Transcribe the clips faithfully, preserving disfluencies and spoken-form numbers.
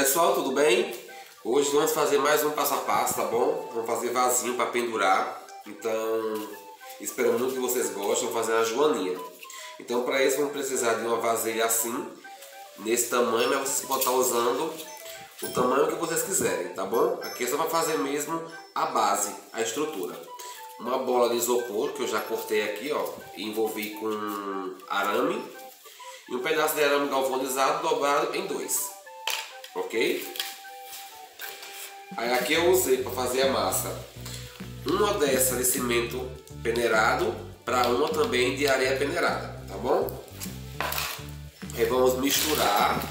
Pessoal, tudo bem? Hoje vamos fazer mais um passo a passo, tá bom? Vamos fazer vasinho para pendurar. Então, espero muito que vocês gostem. Vamos fazer a joaninha. Então, para isso vamos precisar de uma vasilha assim, nesse tamanho, mas vocês podem estar usando o tamanho que vocês quiserem, tá bom? Aqui é só para fazer mesmo a base, a estrutura. Uma bola de isopor que eu já cortei aqui, ó, e envolvi com arame, e um pedaço de arame galvanizado dobrado em dois, ok? Aí aqui eu usei para fazer a massa uma dessa de cimento peneirado para uma também de areia peneirada, tá bom? Aí vamos misturar,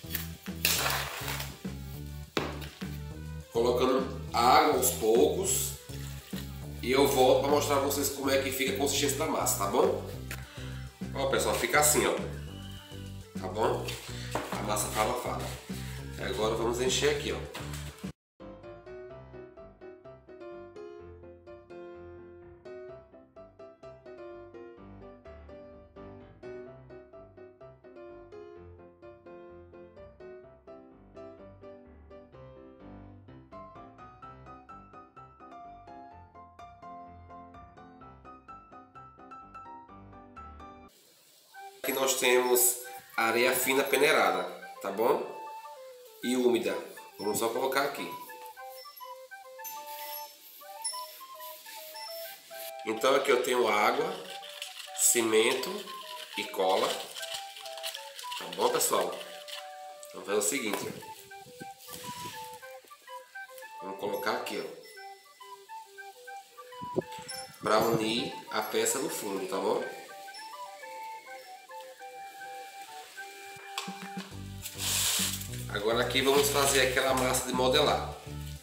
colocando água aos poucos, e eu volto para mostrar para vocês como é que fica a consistência da massa, tá bom? Ó pessoal, fica assim, ó, tá bom? A massa fala, fala. Agora vamos encher aqui, ó. Aqui nós temos areia fina peneirada, tá bom? E úmida. Vamos só colocar aqui. Então aqui eu tenho água, cimento e cola. Tá bom, pessoal? Vamos fazer o seguinte, ó. Vamos colocar aqui, ó, para unir a peça no fundo, tá bom? Agora aqui vamos fazer aquela massa de modelar.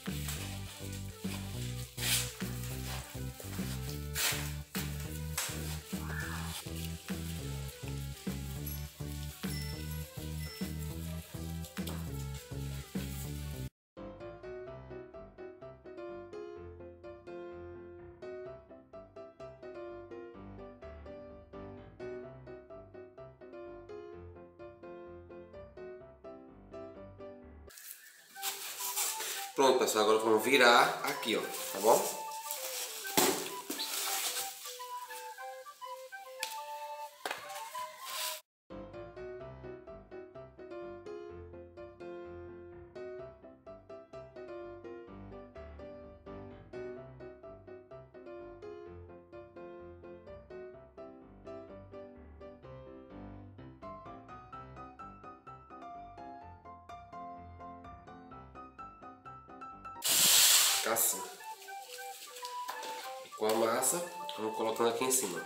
Pronto, pessoal, agora vamos virar aqui, ó, tá bom? Assim. E com a massa, vamos colocando aqui em cima.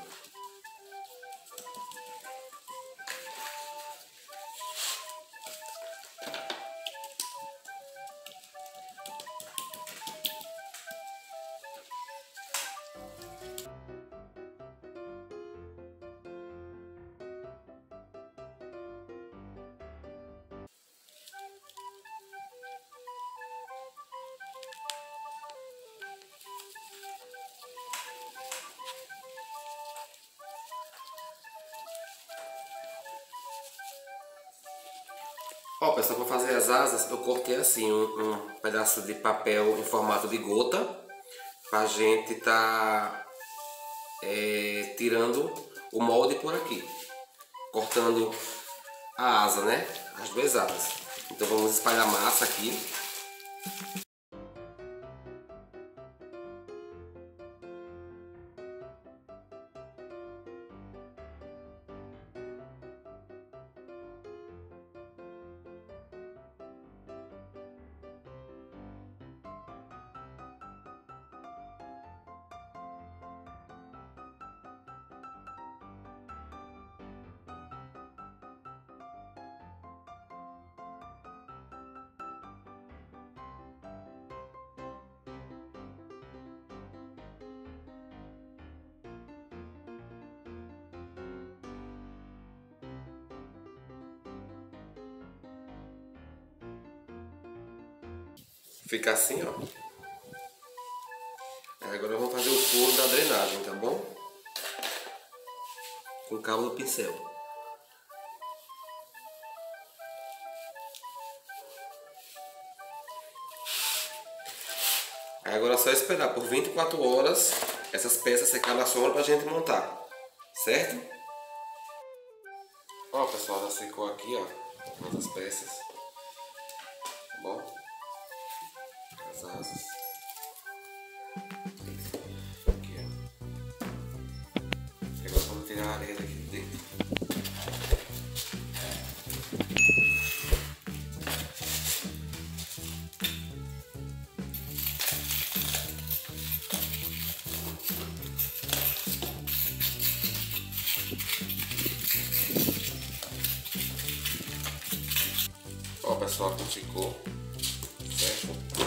Ó, pessoal, para fazer as asas eu cortei assim um, um pedaço de papel em formato de gota, pra gente tá é, tirando o molde por aqui, cortando a asa, né? As duas asas. Então vamos espalhar massa aqui. Fica assim, ó. Agora vamos fazer o furo da drenagem, tá bom? Com o cabo do pincel. Aí agora é só esperar por vinte e quatro horas essas peças secar na sombra pra gente montar, certo? Ó pessoal, já secou aqui, ó, as peças, tá bom? As asas. Aqui, ó. Agora vamos tirar a areia daqui de dentro. Ó pessoal, como ficou, certo?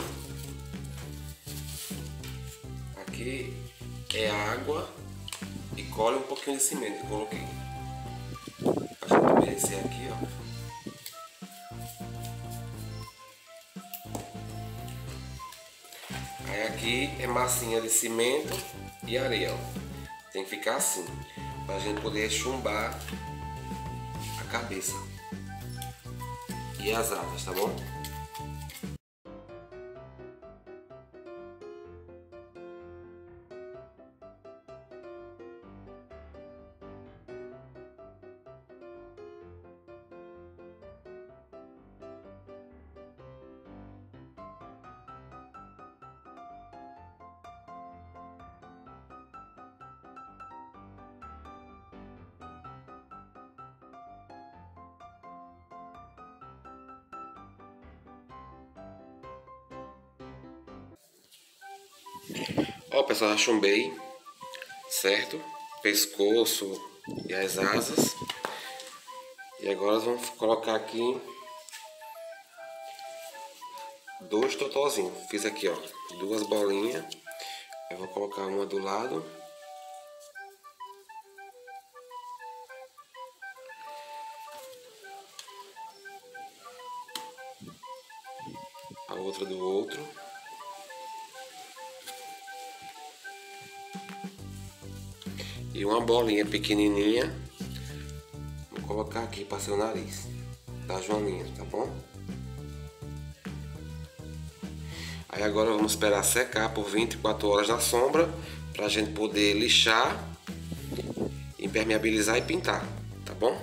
Aqui é água e cola um pouquinho de cimento que eu coloquei. Pra gente umedecer aqui, ó. Aí aqui é massinha de cimento e areia, ó. Tem que ficar assim, pra gente poder chumbar a cabeça e as asas, tá bom? Ó pessoal, já chumbei, certo? Pescoço e as asas. E agora vamos colocar aqui dois totozinhos. Fiz aqui, ó, duas bolinhas. Eu vou colocar uma do lado. A outra do outro. E uma bolinha pequenininha. Vou colocar aqui para seu nariz da Joaninha, tá bom? Aí agora vamos esperar secar por vinte e quatro horas na sombra pra gente poder lixar, impermeabilizar e pintar, tá bom?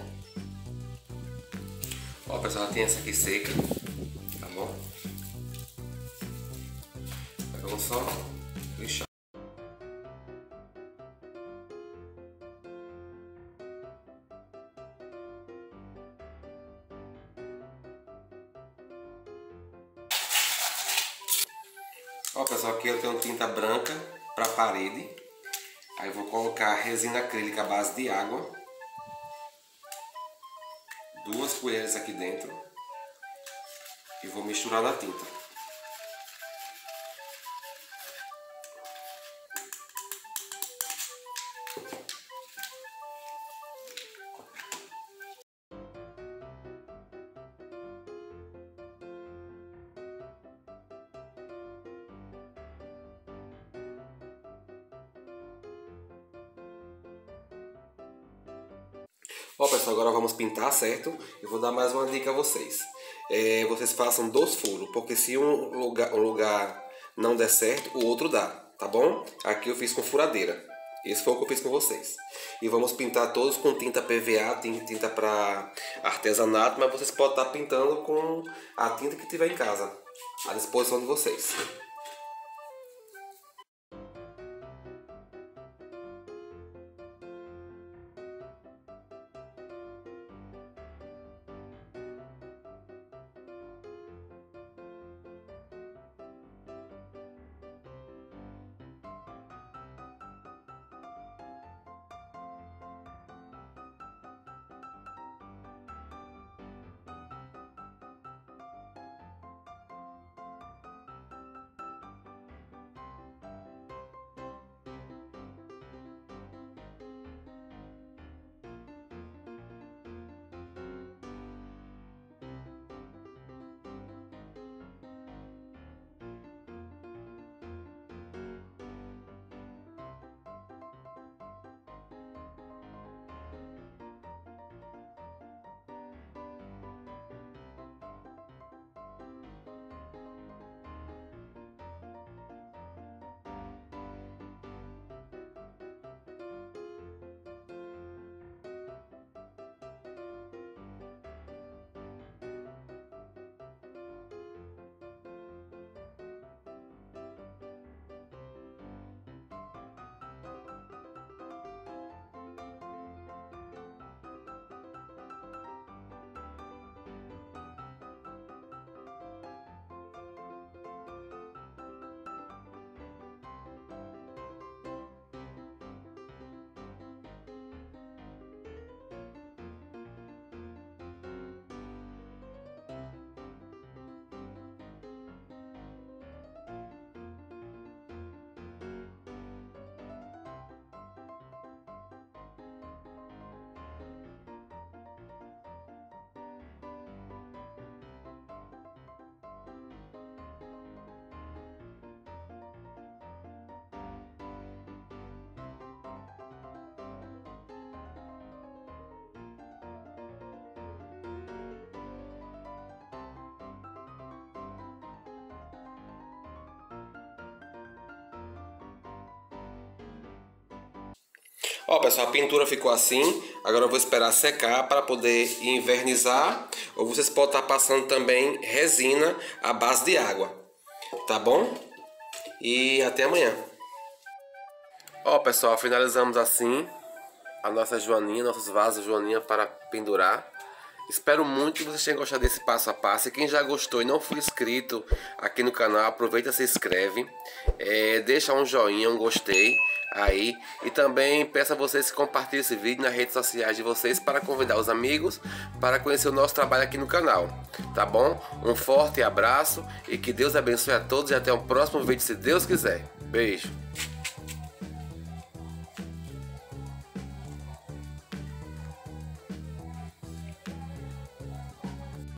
Ó pessoal, tem essa aqui seca, tá bom? Agora vamos só lixar. Ó pessoal, aqui eu tenho tinta branca para parede. Aí eu vou colocar resina acrílica à base de água. Duas colheres aqui dentro. E vou misturar na tinta. Ó pessoal, agora vamos pintar, certo? Eu vou dar mais uma dica a vocês. É, vocês façam dois furos, porque se um lugar, um lugar não der certo, o outro dá, tá bom? Aqui eu fiz com furadeira. Esse foi o que eu fiz com vocês. E vamos pintar todos com tinta P V A, tinta para artesanato, mas vocês podem estar pintando com a tinta que tiver em casa, à disposição de vocês. Ó, pessoal, a pintura ficou assim. Agora eu vou esperar secar para poder invernizar. Ou vocês podem estar passando também resina à base de água. Tá bom? E até amanhã. Ó, pessoal, finalizamos assim a nossa joaninha, nossos vasos joaninha para pendurar. Espero muito que vocês tenham gostado desse passo a passo. E quem já gostou e não for inscrito aqui no canal, aproveita e se inscreve. É, deixa um joinha, um gostei aí. E também peço a vocês que compartilhem esse vídeo nas redes sociais de vocês para convidar os amigos para conhecer o nosso trabalho aqui no canal. Tá bom? Um forte abraço e que Deus abençoe a todos e até o próximo vídeo, se Deus quiser. Beijo!